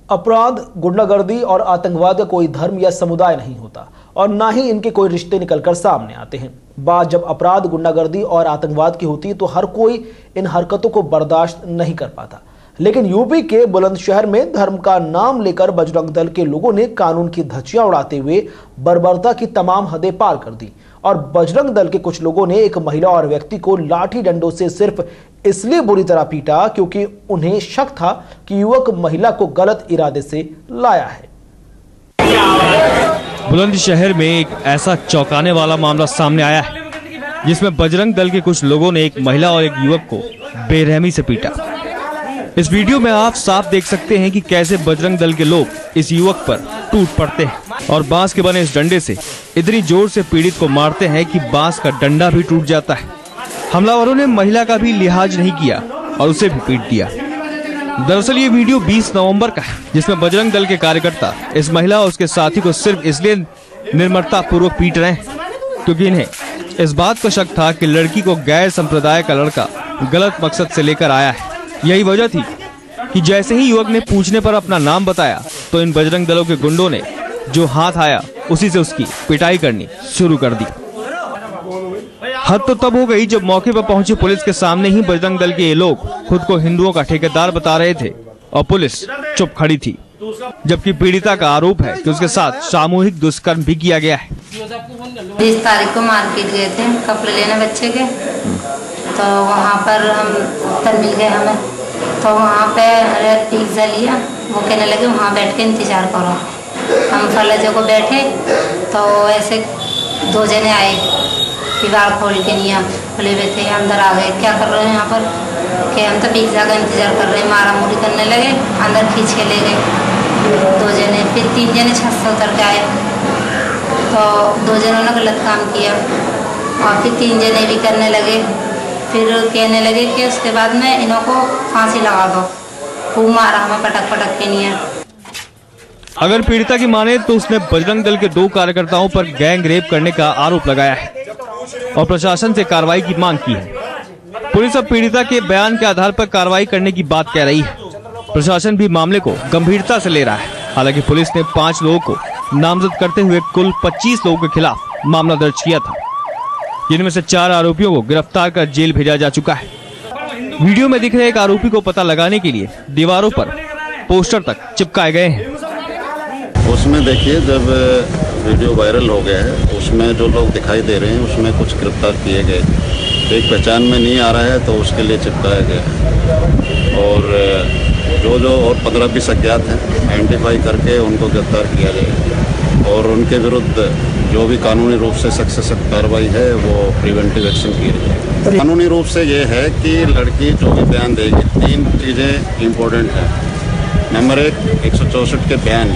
अपराध, गुंडागर्दी और आतंकवाद का कोई धर्म या समुदाय नहीं होता और ना ही इनके कोई रिश्ते निकलकर सामने आते हैं। बात जब अपराध, गुंडागर्दी और आतंकवाद की होती है तो हर कोई इन हरकतों को बर्दाश्त नहीं कर पाता। लेकिन यूपी के बुलंदशहर में धर्म का नाम लेकर बजरंग दल के लोगों ने कानून की धज्जियां उड़ाते हुए बर्बरता की तमाम हदें पार कर दी और बजरंग दल के कुछ लोगों ने एक महिला और व्यक्ति को लाठी डंडों से सिर्फ इसलिए बुरी तरह पीटा क्योंकि उन्हें शक था कि युवक महिला को गलत इरादे से लाया है। बुलंदशहर में एक ऐसा चौंकाने वाला मामला सामने आया है जिसमें बजरंग दल के कुछ लोगों ने एक महिला और एक युवक को बेरहमी से पीटा। इस वीडियो में आप साफ देख सकते हैं कि कैसे बजरंग दल के लोग इस युवक पर टूट पड़ते हैं और बांस के बने इस डंडे से इतनी जोर से पीड़ित को मारते हैं कि बांस का डंडा भी टूट जाता है। हमलावरों ने महिला का भी लिहाज नहीं किया और उसे भी पीट दिया। दरअसल ये वीडियो 20 नवंबर का है जिसमें बजरंग दल के कार्यकर्ता इस महिला और उसके साथी को सिर्फ इसलिए निर्ममता पूर्वक पीट रहे हैं क्योंकि इन्हें इस बात का शक था कि लड़की को गैर संप्रदाय का लड़का गलत मकसद से लेकर आया है। यही वजह थी कि जैसे ही युवक ने पूछने पर अपना नाम बताया तो इन बजरंग दलों के गुंडों ने जो हाथ आया उसी से उसकी पिटाई करनी शुरू कर दी। हद तो तब हो गई जब मौके पर पहुंची पुलिस के सामने ही बजरंग दल के ये लोग खुद को हिंदुओं का ठेकेदार बता रहे थे और पुलिस चुप खड़ी थी, जबकि पीड़िता का आरोप है कि उसके साथ सामूहिक दुष्कर्म भी किया गया है। 20 तारीख को मार्केट गए थे कपड़े लेने बच्चे के, तो वहाँ पर हम उत्तर मिल गए हमें, तो वहाँ पे पिज्जा लिया। वो कहने लगे वहाँ बैठ के इंतजार करो। हम फलजे को बैठे तो ऐसे 2 जने आए, दीवार खोल के नहीं खुले हुए थे, अंदर आ गए। क्या कर रहे हैं यहाँ पर? कि हम तो पिज्जा का इंतजार कर रहे हैं। मारा मुरी करने लगे, अंदर खींच के ले गए 2 जने। फिर 3 जने छत से उतर के आए तो 2 जनों ने गलत काम किया और फिर 3 जने भी करने लगे। फिर कहने लगे कि उसके बाद में इन्हों को फांसी लगा दो। खूब मारा हमें पटक पटक के नहीं है। अगर पीड़िता की माने तो उसने बजरंग दल के 2 कार्यकर्ताओं पर गैंग रेप करने का आरोप लगाया है और प्रशासन से कार्रवाई की मांग की है। पुलिस अब पीड़िता के बयान के आधार पर कार्रवाई करने की बात कह रही है। प्रशासन भी मामले को गंभीरता से ले रहा है। हालांकि पुलिस ने 5 लोगों को नामजद करते हुए कुल 25 लोगों के खिलाफ मामला दर्ज किया था, जिनमें से 4 आरोपियों को गिरफ्तार कर जेल भेजा जा चुका है। वीडियो में दिख रहे एक आरोपी को पता लगाने के लिए दीवारों पर पोस्टर तक चिपकाए गए हैं। उसमें देखिए, जब वीडियो वायरल हो गया है उसमें जो लोग दिखाई दे रहे हैं उसमें कुछ गिरफ्तार किए गए। एक पहचान में नहीं आ रहा है तो उसके लिए चिपकाया गया है और जो और 15-20 अज्ञात हैं आइडेंटिफाई करके उनको गिरफ्तार किया जाएगा और उनके विरुद्ध जो भी कानूनी रूप से सख्त से सख्त कार्रवाई है वो प्रिवेंटिव एक्शन की जाएगी। कानूनी रूप से ये है कि लड़की जो भी बयान देगी 3 चीज़ें इम्पोर्टेंट हैं। नंबर 1, 164 के बयान।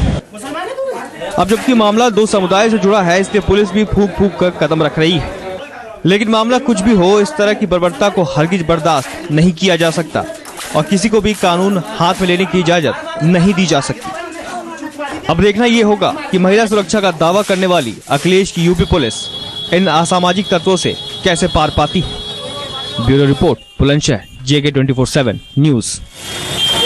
अब जबकि मामला 2 समुदाय से जुड़ा है इसलिए पुलिस भी फूंक फूंक कर कदम रख रही है, लेकिन मामला कुछ भी हो इस तरह की बर्बरता को हरगिज बर्दाश्त नहीं किया जा सकता और किसी को भी कानून हाथ में लेने की इजाजत नहीं दी जा सकती। अब देखना ये होगा कि महिला सुरक्षा का दावा करने वाली अखिलेश की यूपी पुलिस इन असामाजिक तत्वों से कैसे पार पाती है। Bureau report, Bulandshahr, JK 24/7 news.